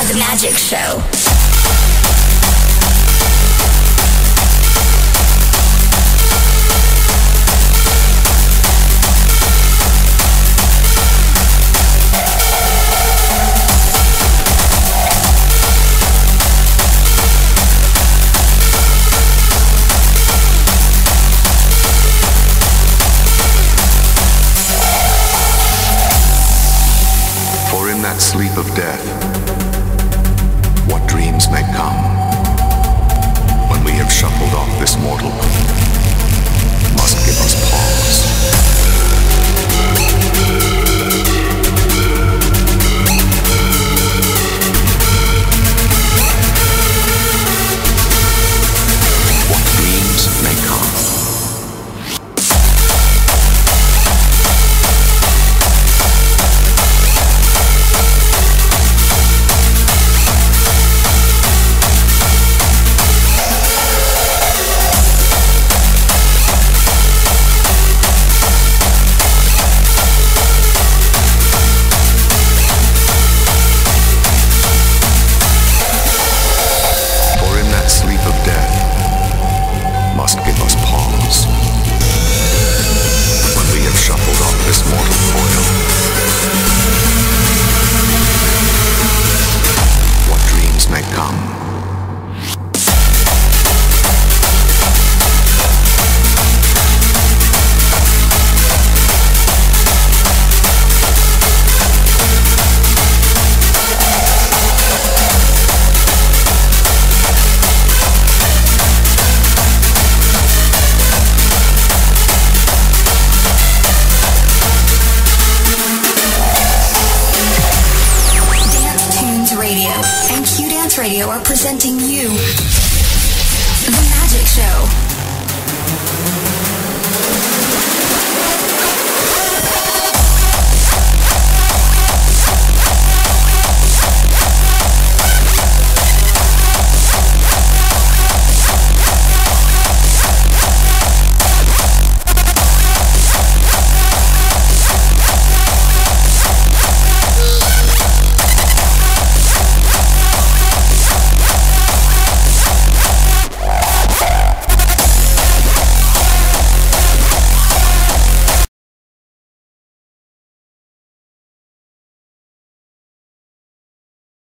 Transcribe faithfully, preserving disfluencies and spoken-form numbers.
The Magic Show. Sleep of death, what dreams may come when we have shuffled off this mortal coil must give us pause. What dreams may come. Radio are presenting you The Magic Show.